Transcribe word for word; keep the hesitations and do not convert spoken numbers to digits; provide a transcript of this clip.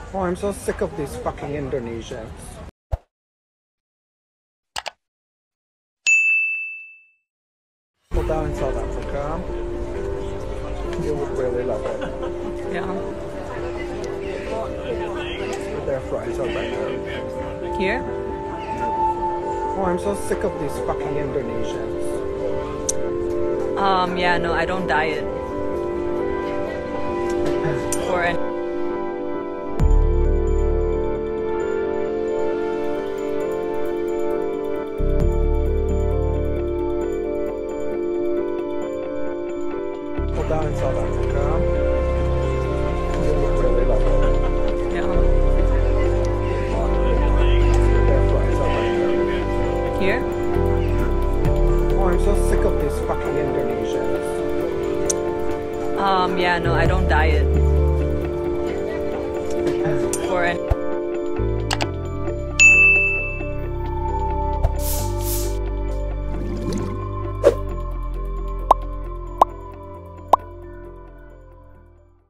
Oh, I'm so sick of these fucking Indonesians. Well, down in South Africa, you would really love it. Yeah. But their fries are better. Here? Oh, I'm so sick of these fucking Indonesians. Um, yeah, no, I don't diet. For any. Well, down in South Africa, you would really love it. Yeah. Their fries are better. Here? Oh, I'm so sick of these fucking Indonesians. Um, yeah, no, I don't diet. For any.